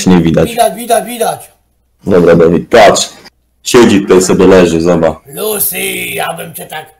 czy nie widać? Widać. Dobra, Dawid, patrz. Siedzi tutaj sobie, leży, zobacz. Lucy, ja bym cię tak...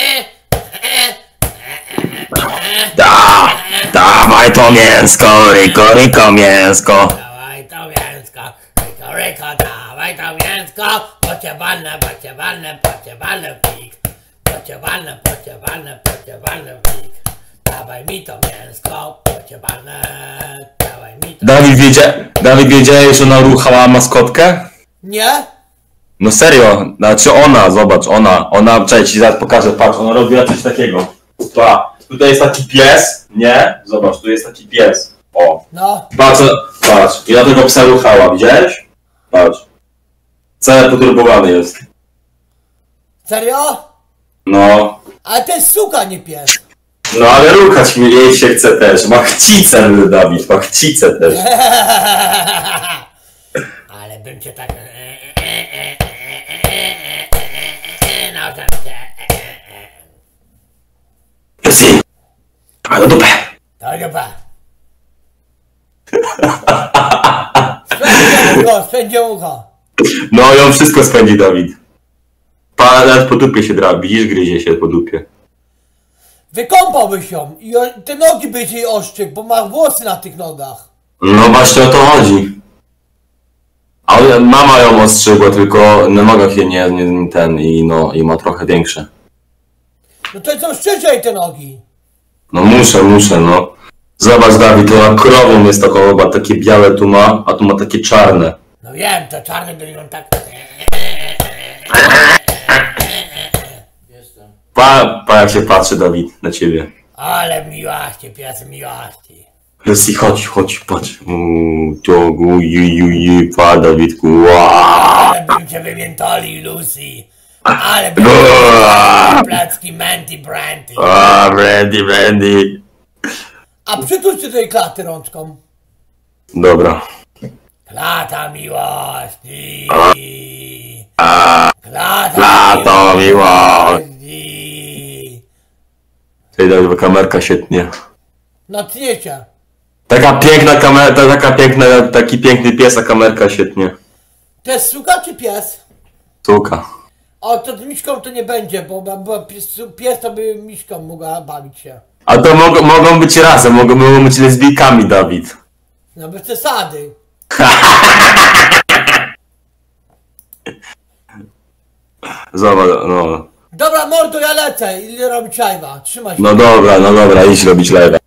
Dawaj to mięsko, ryko mięsko. Dawaj to mięsko, ryko, dawaj to mięsko, bo cię walnę w pik. Bo cię walnę w pik. Dawaj mi to mięsko, bo cię walnę, dawaj mi to... Dawid, wiedziałeś, że ona ruchała maskotkę? Nie? No serio, znaczy ona, zobacz, ona, czekaj, ci zaraz pokażę, patrz, ona robiła coś takiego. Pa, tutaj jest taki pies, nie? Zobacz, tu jest taki pies, o. No. Patrz, i na tego psa ruchała, widziałeś? Patrz. Cały poturbowany jest. Serio? No. Ale to jest suka, nie pies. No ale ruchać jej się chce też, ma chcicę, Dawid, ma chcicę też. Ale bym cię tak... Lucy, dawaj do dupę. To dobra. Spędzie ucho. No ją wszystko spędzi, Dawid. Pan nawet po dupie się dra, widzisz, gryzie się po dupie. Wykąpałbyś ją i te nogi byś jej oszczykł, bo ma włosy na tych nogach. No właśnie o to chodzi. Ale mama ją ostrzygła, tylko na nogach jej nie ten i ma trochę większe. No to są szczerze te nogi. No muszę, no. Zobacz, Dawid, to na krową jest taką, chyba takie białe tu ma, a tu ma takie czarne. No wiem, to czarny będą tak... Jestem. Pa jak się patrzy, Dawid, na ciebie. Ale miłości, pies miłości. Lucy, chodź, patrz. Ciogu, pa, Dawidku, Ale bym cię wymiętoli, Lucy. Ale bym placki Manty Brandy. Brandy. A przytul się tej klaty rączką. Dobra. Klata miłości. Klata miłości. Tej Dawid, kamerka świetnie. No tniecie. Taka piękna kamera, taki piękny pies, a kamerka świetnie. To jest suka czy pies? Suka. O, to z miśką to nie będzie, bo pies to by miśką mogła bawić się. A to mogą być razem, mogą być lesbijkami, Dawid. No bez przesady. Zobacz, no. Dobra, mordo, ja lecę i robić live'a. Trzymaj się. No dobra, idź robić live'a.